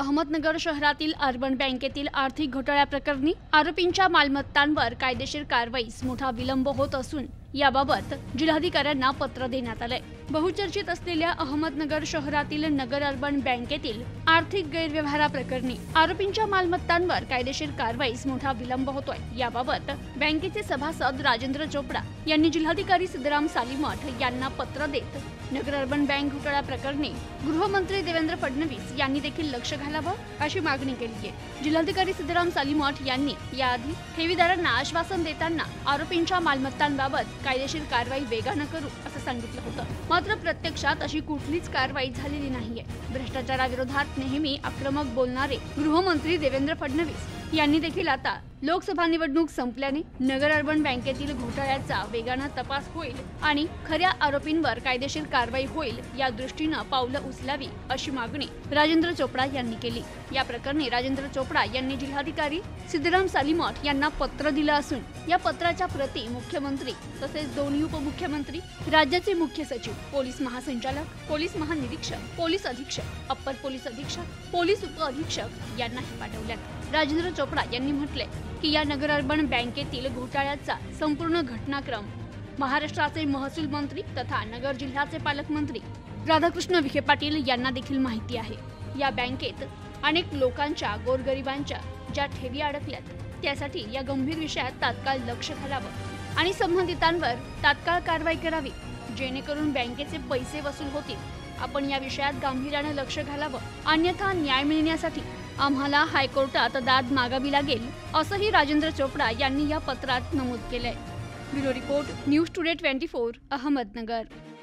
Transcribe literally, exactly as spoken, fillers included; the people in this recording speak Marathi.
अहमदनगर शहरातील अर्बन बँकेतील आर्थिक घोटाळ्याप्रकरणी आरोपींच्या मालमत्तांवर कायदेशीर कारवाईस मोठा विलंब होत असून याबाबत जिल्हाधिकाऱ्यांना पत्र देण्यात आले। बहुचर्चित असलेल्या अहमदनगर शहरातील नगर अर्बन बँकेतील आर्थिक गैरव्यवहाराप्रकरणी आरोपींच्या मालमत्तांवर कायदेशीर कारवाईस मोठा विलंब होतोय। याबाबत बँकेचे सभासद राजेंद्र चोपडा यांनी जिल्हाधिकारी सिद्धराम सालीमठ यांना पत्र देत नगर अर्बन बँक घोटाळा प्रकरणी गृहमंत्री देवेंद्र फडणवीस यांनी देखील लक्ष घालावं अशी मागणी केली आहे। जिल्हाधिकारी सिद्धराम सालीमठ यांनी याआधी ठेवीदारांना आश्वासन देताना आरोपींच्या मालमत्तांबाबत कायदेशीर कारवाई वेगानं करू असं सांगितलं होतं, मात्र प्रत्यक्षात अशी कुठलीच कारवाई झालेली नाहीये। भ्रष्टाचाराविरोधात नेहमी आक्रमक बोलणारे गृहमंत्री देवेंद्र फडणवीस यांनी देखील आता लोकसभा निवडणूक संपल्याने नगर अर्बन बँकेतील घोटाळ्याचा वेगानं तपास होईल आणि खऱ्या आरोपींवर कायदेशीर कारवाई होईल या दृष्टीनं पावलं उचलावी अशी मागणी राजेंद्र चोपडा यांनी केली। या प्रकरणी राजेंद्र चोपडा यांनी जिल्हाधिकारी सिद्धराम सालीमठ यांना पत्र दिलं असून या पत्राच्या प्रती मुख्यमंत्री तसेच दोन्ही उपमुख्यमंत्री, राज्याचे मुख्य सचिव, पोलीस महासंचालक, पोलीस महानिरीक्षक, पोलीस अधीक्षक, अप्पर पोलीस अधीक्षक, पोलीस उप अधीक्षक यांनाही पाठवल्या। राजेंद्र चोपडा यांनी म्हटले की या नगर अर्बन बँकेतील घोटाळ्याचा संपूर्ण घटनाक्रम महाराष्ट्राचे महसूल मंत्री तथा नगर जिल्ह्याचे पालकमंत्री राधाकृष्ण विखे पाटील यांना देखील माहिती आहे। या बँकेत अनेक लोकांच्या, गोरगरिबांच्या ज्या ठेवी अडकल्यात त्यासाठी या गंभीर विषयात तात्काळ लक्ष घालावं आणि संबंधितांवर तात्काळ कारवाई करावी, जेणेकरून बँकेचे पैसे वसूल होतील। आपण या विषयात गांभीर्याने लक्ष घालावं, अन्यथा न्याय मिळण्यासाठी आम्हाला हायकोर्टात दाद मागावी लागेल असंही राजेंद्र चोपडा यांनी या पत्रात नमूद केलंय। ब्युरो रिपोर्ट, न्यूज टुडे चोवीस, अहमदनगर।